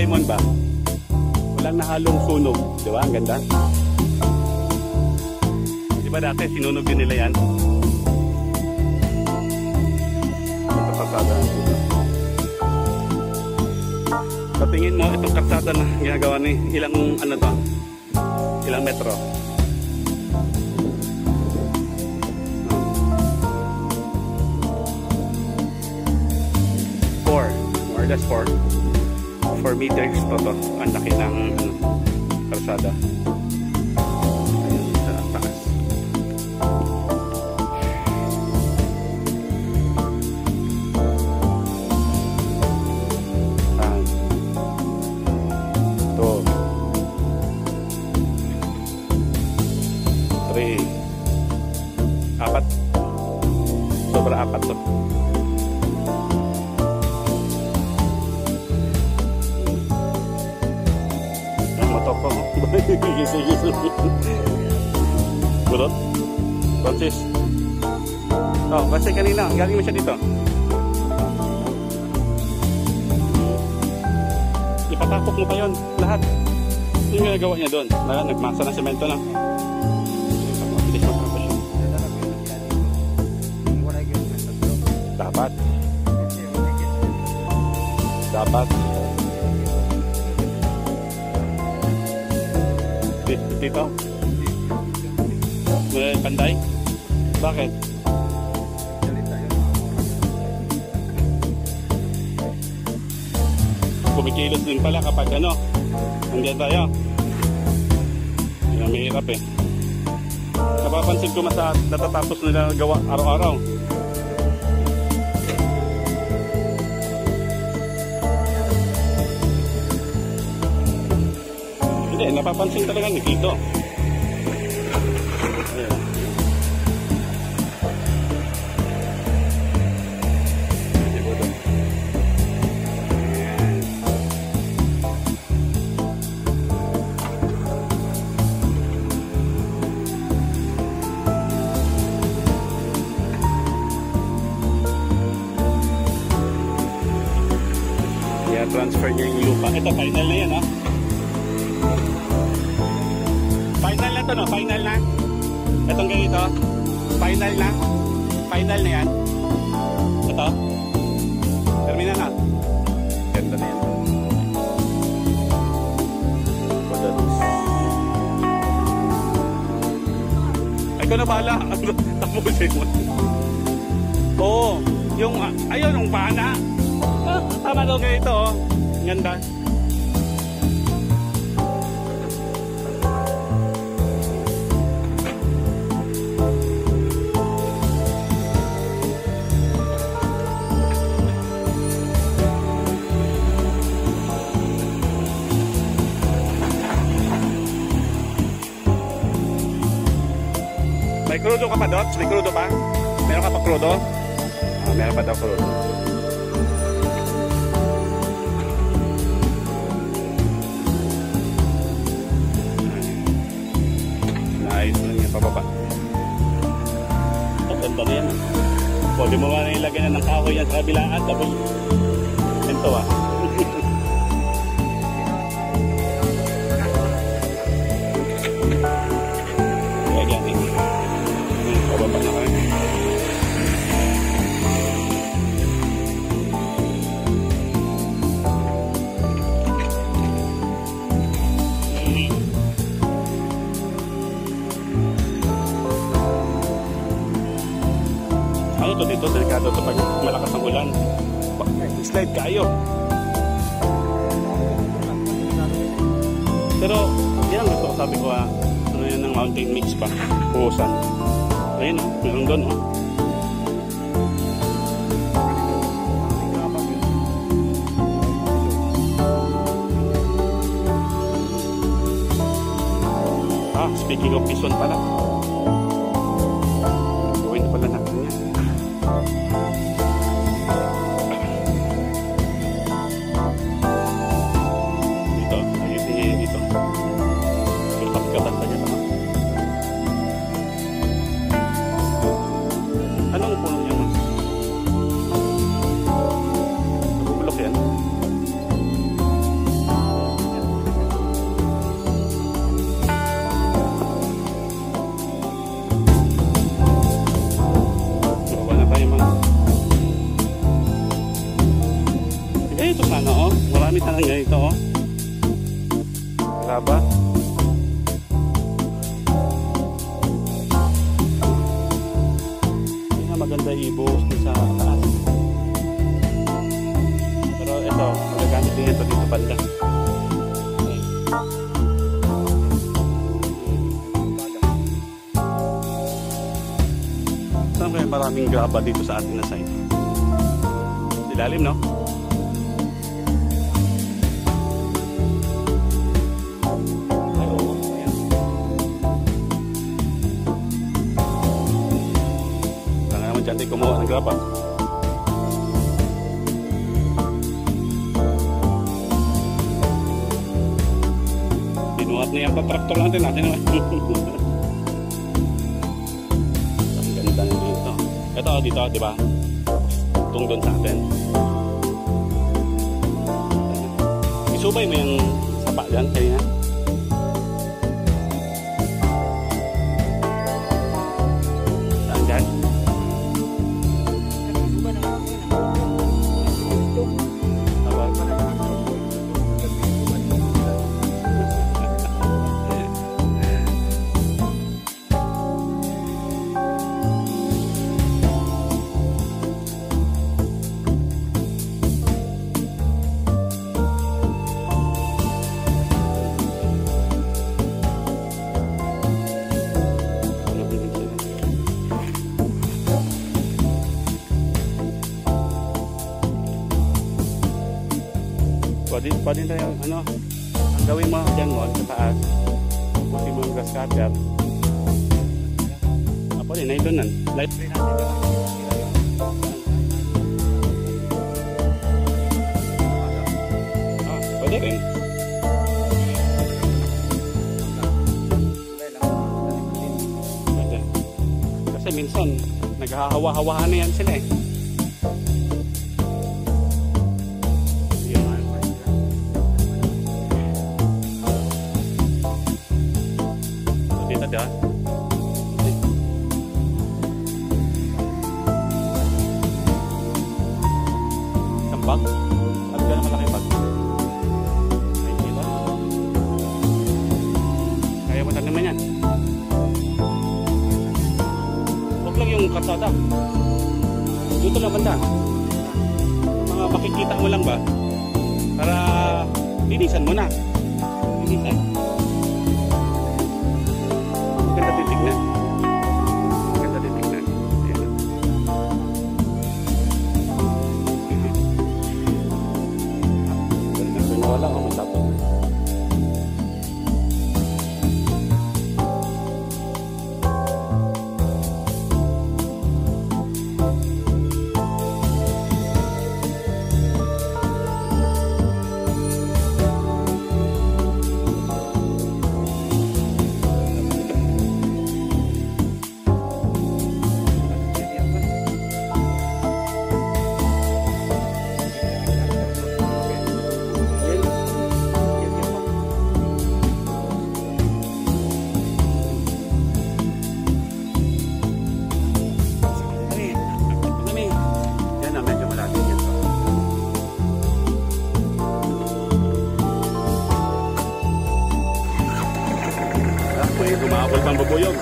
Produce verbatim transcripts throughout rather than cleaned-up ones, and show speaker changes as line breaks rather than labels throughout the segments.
lemon ba? Walang nahalong sunog. Di ba? Ang ganda. Di ba dati sinunog din nila yan? Ito kalsada. Sa tingin mo, itong kalsada na ginagawa ni ilang ano to? Ilang metro? four. More or less four. four meters to to. Ang laki ng ano, kalsada. Ayun, sa taas. Ah. Two. Three. Apat. Sobra apat to. Burot? Francis? Oh, kasi kanina, galing mo siya dito. Ipatapok mo pa yun, lahat. Yung ginagawa niya doon. Nagmasa ng semento na. Mabilis matapos yun. Dapat. Dapat. Dito? May panday? Bakit? Kumikilos din pala kapag ano, nandiyan tayo. Yan, mahirap eh. Napapansin ko mas natatapos nila gawa araw-araw. Hindi, napapansin talaga ni dito. Ayan. Kaya transfer niya yung lupa. Ito, final na yan ha. Final na to no? Final na? Itong ganito? Final na? Final na yan? Ito? Termina na? Ganda na yan. Ay ko na bahala. Tapusin mo. Oo. Yung, ayun, yung pana. Ah, tama daw ganito oh. Ganda. May crudo ka pa, Dots? May crudo pa? Meron ka pa crudo? Ah, meron pa daw crudo. Naayos lang yung pababa. Ang ganda na yan. Pwede mo nga na ilagay na ng kahoy yan sa kabilaan. Tapos, ito ah. Pababa na kayo. Ano to dito? Delikado to pag malakas ang ulan. Slide kayo. Pero, yan ang gusto ko, sabi ko ah, ano yan ng mountain mix pa. Puhusan. Ayun o, meron doon o. Ah, speaking of Quezon pala. Gawin na pala natin yan. Dito, ayusin niya dito. Kapat-kapat na dyan. Anong puno niya mas? Nabubulok yan. ibuhos din sa taas. Pero ito, magagamit din ito dito banda. Saan kaya maraming graba dito sa ating na side? Silalim, no? Ay, oo. Ayan. Kaya naman dyan tayo kumuha ng graba. Binuhat na yan pa-tractor natin natin. Ang ganda na dito. Ito, dito, di ba? Tung doon sa atin. Isubay mo yung sapa dyan, kaya saan dyan? Pwede, pwede tayo, ano, ang gawin mo dyan mo, sa taas, pusin mo yung grass cutter. Ah, pwede, nailonan. Light free natin, diba? Ah, pwede rin. Pwede. Kasi minsan, naghahawa-hawahan na yan sila eh. Diba? Isang bag? At gano'ng malaki bag? Ay, diba? Kaya matag naman yan. Huwag lang yung kalsada. Dito lang banda. Mga makikita mo lang ba? Para linisan mo na. Linisan. Maganda titignan. Maganda titignan. Ayan. Ganda ko wala ako matapon. Gumahapol pang bubuyog.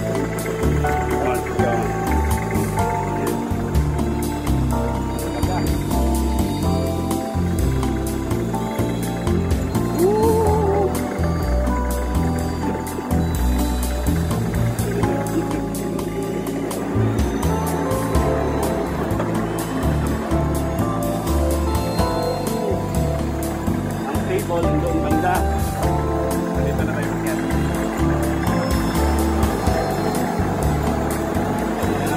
Ang table doon banda. Dito na tayo.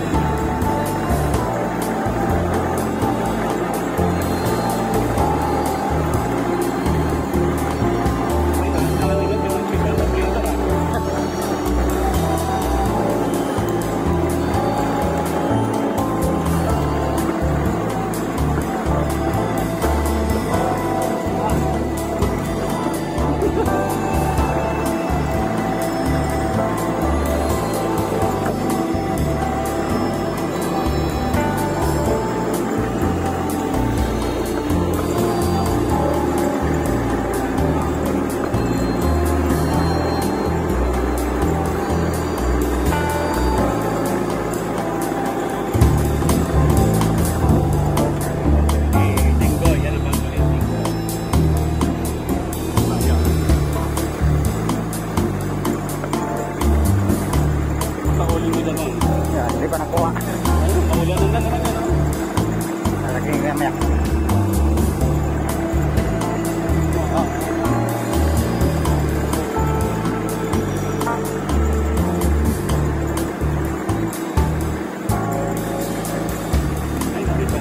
naman.
Yan, hindi pa nakuha.
Ayun, maulanan na naman yan.
Nalagay ko mamaya.
Ah. Ay, nakita.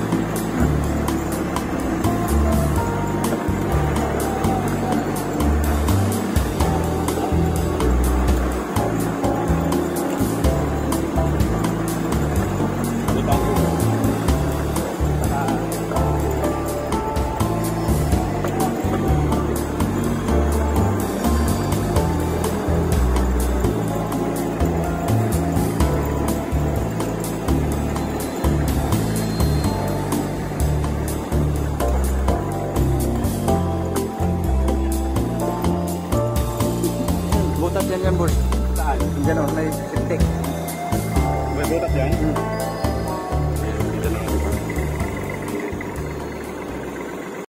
Nakita.
Butas yan yan, boss.
Saan?
Diyan o, may siptik.
May butas yan?
Hmm.